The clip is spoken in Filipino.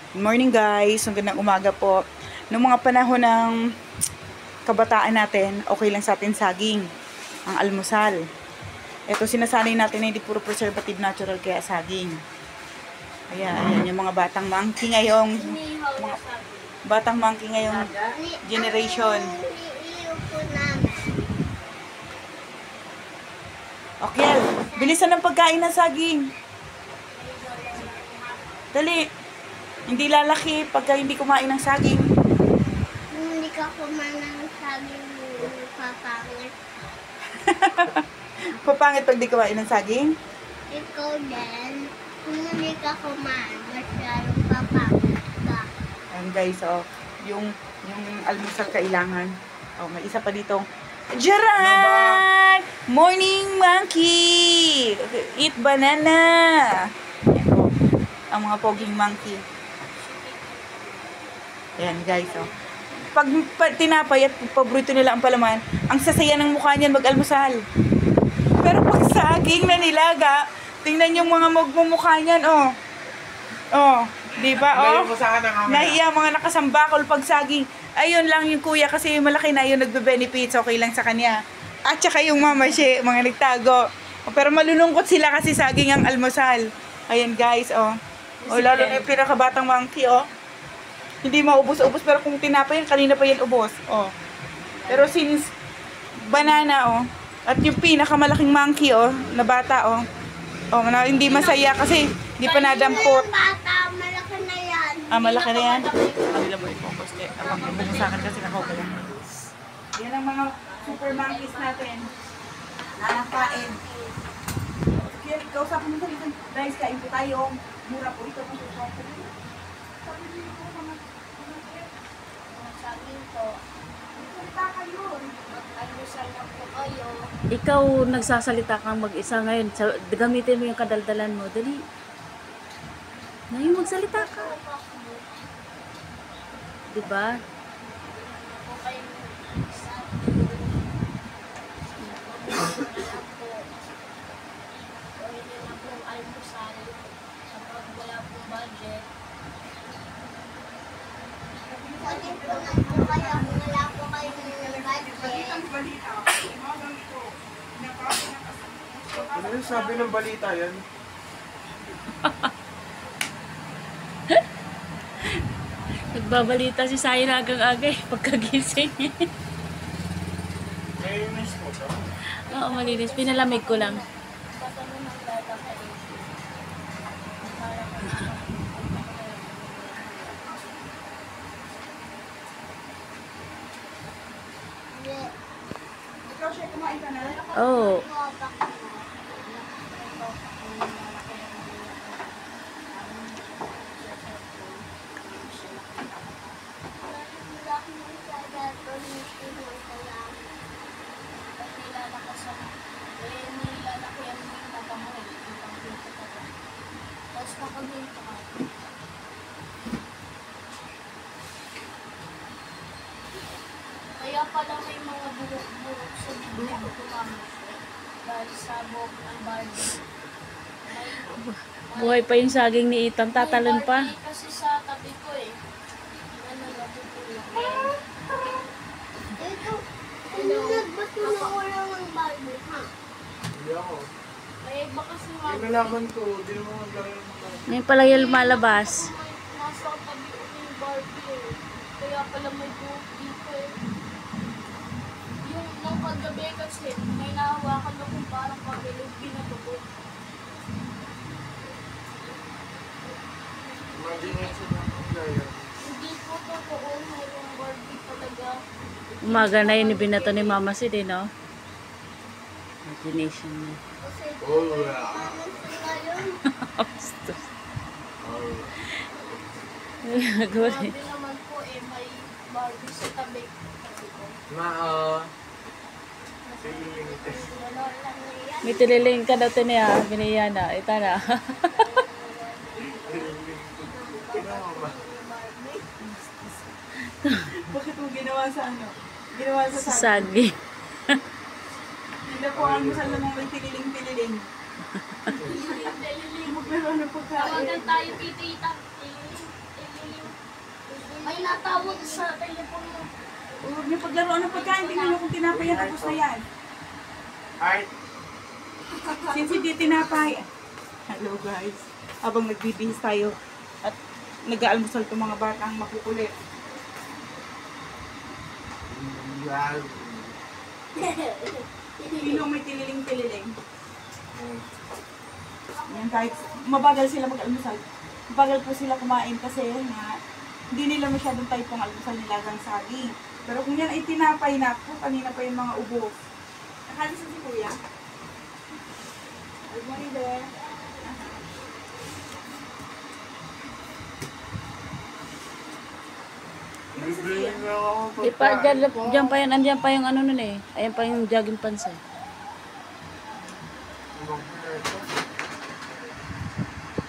Good morning guys, magandang umaga po. Noong mga panahon ng kabataan natin, okay lang sa atin saging, ang almusal. Ito sinasanay natin na hindi puro preservative natural kaya saging. Ayan yung mga batang monkey ngayong generation. Okay, bilisan ng pagkain ng saging. Dali. Hindi lalaki pagka hindi kumain ng saging. Hindi ka kumain ng saging, papangit. Papangit pag di kumain ng saging? Ikaw din, kung hindi ka kumain, masyadong papangit ka. Ayan guys, yung almusal kailangan. May isa pa dito. Jaran! Morning monkey! Eat banana! Ayan po, ang mga poging monkey. Ayan guys, Pag tinapay at paborito nila ang palaman, ang sasaya ng mukha niyan mag-almusal. Pero pag saging na nilaga, tingnan yung mga magmumukha niyan, di ba, nahiya mga nakasambakol pag saging. Ayun lang yung kuya kasi yung malaki na yun nagbe-benefits, okay lang sa kanya. At saka yung mama siya, mga nagtago. Pero malulungkot sila kasi saging ang almusal. Ayan guys, lalo na yung pinakabatang monkey, hindi maubos-ubos, pero kung tinapay yan, kanina pa yan ubos. Pero since banana, at yung pinakamalaking monkey, na bata, na hindi masaya kasi hindi pa nadampot. Bata, malaki na yan. Malaki na yan? Kabila mo ito, kasi abang bumusakan kasi nakawala. Yan ang mga super monkeys natin. Nakain. Kaya, kausapin mo sa dito. Guys, kain po tayo. Mura po ito. Saging po. Mag-almusal na po kayo. Ikaw nagsasalita kang mag-isa ngayon. Gamitin mo yung kadaldalan mo. Dali. Ngayon magsalita ka. Diba? Po kayo isa. Pwede na po almusal kapag wala pong budget. Pwede po na po kayo kung wala po kayo ng budget. Ano yung sabi ng balita yan? Nagbabalita si Sayo na agang-aga pagkagising. Ngayon mismo to? Oo, malinis. Pinalamig ko lang. Basta mo ng bata kayo. Ikaw siya, kumain ka na? Oo. Tapos makaghinto ka. Kaya pala may mga burok-burok sa bibig ko tumamos. Dahil sabog ng Barbie. Buhay pa yung saging ni Ethan. Tatalon pa. May Barbie kasi sa tabi ko eh. Ano natutulog yan. Ito, nagbato na wala ng Barbie, ha? Hindi ako. Kaya iba kasi Yung nalaman ko, di naman maglaro ng mga... Ngayon pala yung lumalabas. nasa tabi ko yung Barbie eh. Kaya pala may buhok dito eh. Yung nang kagabi kasi, may nahawakan ako parang pagilog binatubog. Imagination ng player. Hindi po totoo, mayroong Barbie talaga. Umaga na yun, ibinato ni Mama Sid, no? Imagination niya. Kasi Oh, sila yun. Gawin. Sabi naman po eh, may Barbie sa tabi. Sabi ko, wala lang na yan. May tililing ka daw niya, biniya na. Ita na. Bakit mo ginawa sa ano? Ginawa sa Sa saging. saging. Hindi po ang almusal namang may tililing-tililing. Maglaro ng pagkain. Tawagan tayo titita. tinatawag sa telepono. Huwag niyo paglaruan ng pagkain. Tingnan niyo kung tinapay yan. Tapos na yan. Art. Since hindi tinapay. Hello guys. Habang nagbibihis tayo at nag-aalmusal itong mga batang makukulit. Wow. Pilong may tililing-tililing. Yan, kahit mabagal sila mag-almusal. Mabagal po sila kumain kasi nga hindi nila masyadong type ang almusal nila hanggang saging. Pero kung yan ay tinapay na po, kanina pa yung mga ubo. Nakalis na si Kuya. Good morning there. Bibili nga ako Di pa, dyan pa yan, andyan pa yung ano nun eh. Ayan pa yung jogging pants eh.